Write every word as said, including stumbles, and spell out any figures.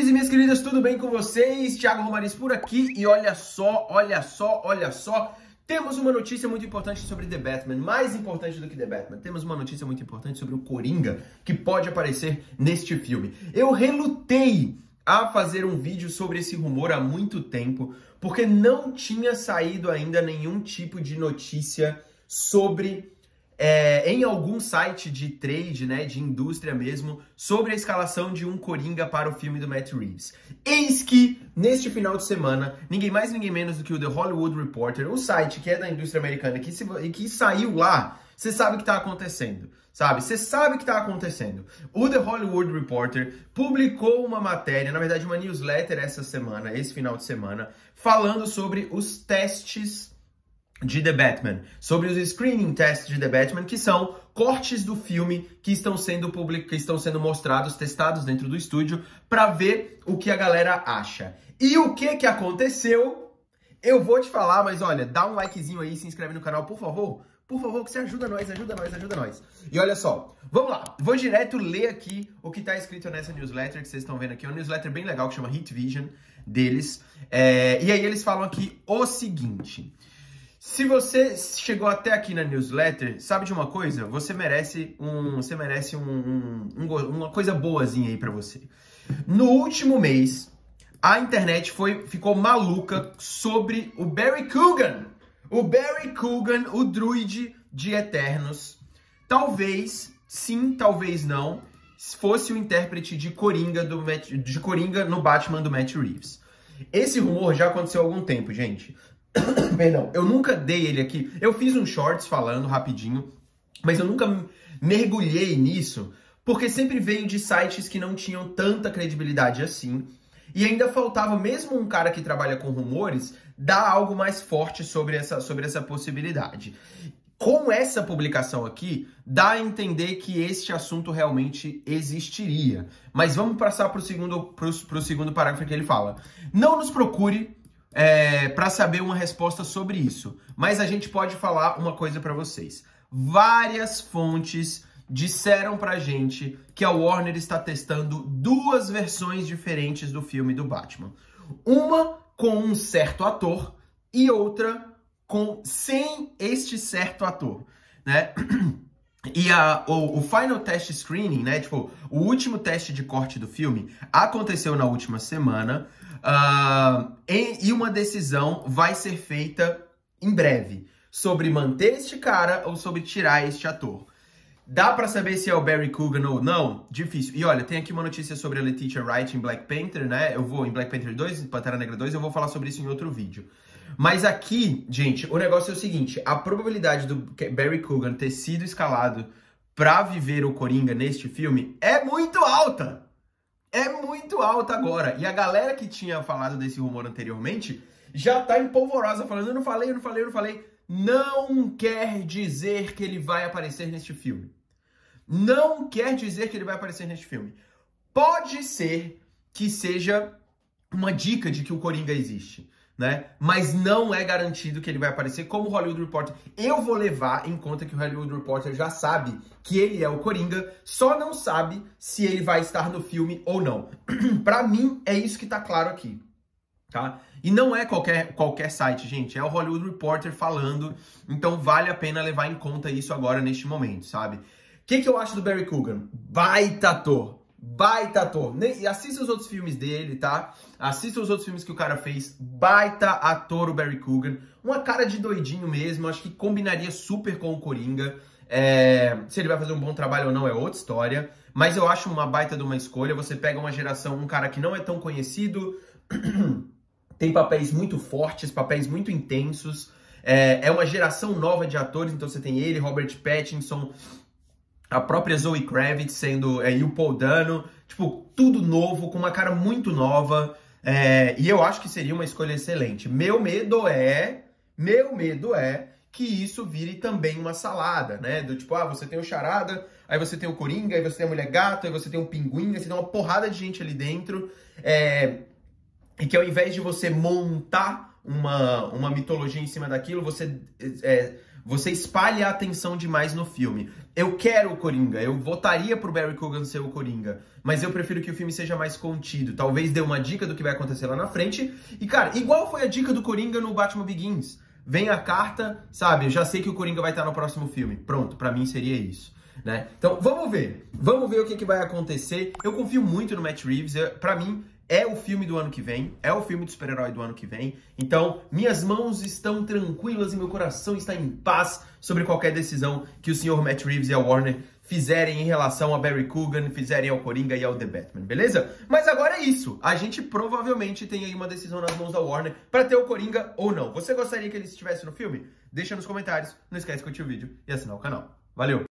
queridos e minhas queridas, tudo bem com vocês? Thiago Romariz por aqui e olha só, olha só, olha só, temos uma notícia muito importante sobre The Batman, mais importante do que The Batman, temos uma notícia muito importante sobre o Coringa que pode aparecer neste filme. Eu relutei a fazer um vídeo sobre esse rumor há muito tempo, porque não tinha saído ainda nenhum tipo de notícia sobre... É, em algum site de trade, né, de indústria mesmo, sobre a escalação de um Coringa para o filme do Matt Reeves. Eis que, neste final de semana, ninguém mais, ninguém menos do que o The Hollywood Reporter, o site que é da indústria americana que, se, que saiu lá, você sabe o que está acontecendo, sabe? Você sabe o que está acontecendo. O The Hollywood Reporter publicou uma matéria, na verdade uma newsletter essa semana, esse final de semana, falando sobre os testes de The Batman, sobre os screening tests de The Batman, que são cortes do filme que estão sendo public... que estão sendo mostrados, testados dentro do estúdio, para ver o que a galera acha. E o que que aconteceu? Eu vou te falar, mas olha, dá um likezinho aí, se inscreve no canal, por favor. Por favor, que você ajuda nós, ajuda nós, ajuda nós. E olha só, vamos lá. Vou direto ler aqui o que tá escrito nessa newsletter que vocês estão vendo aqui. É uma newsletter bem legal que chama Hit Vision deles. É... E aí eles falam aqui o seguinte... Se você chegou até aqui na newsletter, sabe de uma coisa? Você merece um, você merece um, um, um, uma coisa boazinha aí pra você. No último mês, a internet foi, ficou maluca sobre o Barry Keoghan. O Barry Keoghan, o druide de Eternos. Talvez, sim, talvez não, fosse o intérprete de Coringa, do Matt, de Coringa no Batman do Matt Reeves. Esse rumor já aconteceu há algum tempo, gente. Perdão, eu nunca dei ele aqui. Eu fiz um shorts falando rapidinho, mas eu nunca mergulhei nisso, porque sempre veio de sites que não tinham tanta credibilidade assim. E ainda faltava, mesmo um cara que trabalha com rumores, dar algo mais forte sobre essa, sobre essa possibilidade. Com essa publicação aqui, dá a entender que este assunto realmente existiria. Mas vamos passar para o segundo, pro, pro segundo parágrafo que ele fala. Não nos procure... É, para saber uma resposta sobre isso. Mas a gente pode falar uma coisa para vocês. Várias fontes disseram pra gente que a Warner está testando duas versões diferentes do filme do Batman. Uma com um certo ator e outra com sem este certo ator, né? E a, o, o Final Test Screening, né, tipo, o último teste de corte do filme aconteceu na última semana uh, e, e uma decisão vai ser feita em breve sobre manter este cara ou sobre tirar este ator. Dá pra saber se é o Barry Keoghan ou não? Difícil. E olha, tem aqui uma notícia sobre a Letitia Wright em Black Panther, né? Eu vou em Black Panther dois, Pantera Negra dois, eu vou falar sobre isso em outro vídeo. Mas aqui, gente, o negócio é o seguinte, a probabilidade do Barry Keoghan ter sido escalado pra viver o Coringa neste filme é muito alta. É muito alta agora. E a galera que tinha falado desse rumor anteriormente já tá empolvorosa, falando, eu não falei, eu não falei, eu não falei. Não quer dizer que ele vai aparecer neste filme. Não quer dizer que ele vai aparecer neste filme. Pode ser que seja uma dica de que o Coringa existe, né? Mas não é garantido que ele vai aparecer como o Hollywood Reporter. Eu vou levar em conta que o Hollywood Reporter já sabe que ele é o Coringa, só não sabe se ele vai estar no filme ou não. Pra mim, é isso que tá claro aqui, tá? E não é qualquer, qualquer site, gente, é o Hollywood Reporter falando, então vale a pena levar em conta isso agora, neste momento, sabe? O que, que eu acho do Barry Keoghan? Baita ator! Baita ator. E assista os outros filmes dele, tá? Assista os outros filmes que o cara fez. Baita ator o Barry Keoghan. Uma cara de doidinho mesmo. Acho que combinaria super com o Coringa. É... Se ele vai fazer um bom trabalho ou não é outra história. Mas eu acho uma baita de uma escolha. Você pega uma geração, um cara que não é tão conhecido. Tem papéis muito fortes, papéis muito intensos. É... é uma geração nova de atores. Então você tem ele, Robert Pattinson... A própria Zoe Kravitz sendo, é, e o Paul Dano, tipo, tudo novo, com uma cara muito nova, é, e eu acho que seria uma escolha excelente. Meu medo é, meu medo é que isso vire também uma salada, né? Do tipo, ah, você tem o Charada, aí você tem o Coringa, aí você tem a Mulher Gato, aí você tem o Pinguim, aí você tem uma porrada de gente ali dentro, é, e que ao invés de você montar uma, uma mitologia em cima daquilo, você... É, Você espalha a atenção demais no filme. Eu quero o Coringa, eu votaria pro Barry Keoghan ser o Coringa, mas eu prefiro que o filme seja mais contido. Talvez dê uma dica do que vai acontecer lá na frente. E, cara, igual foi a dica do Coringa no Batman Begins. Vem a carta, sabe? Eu já sei que o Coringa vai estar no próximo filme. Pronto, pra mim seria isso. Né? Então, vamos ver. Vamos ver o que, que vai acontecer. Eu confio muito no Matt Reeves. Eu, pra mim, é o filme do ano que vem. É o filme do super-herói do ano que vem. Então, minhas mãos estão tranquilas e meu coração está em paz sobre qualquer decisão que o senhor Matt Reeves e a Warner fizerem em relação a Barry Keoghan, fizerem ao Coringa e ao The Batman, beleza? Mas agora é isso. A gente provavelmente tem aí uma decisão nas mãos da Warner para ter o Coringa ou não. Você gostaria que ele estivesse no filme? Deixa nos comentários. Não esquece de curtir o vídeo e assinar o canal. Valeu!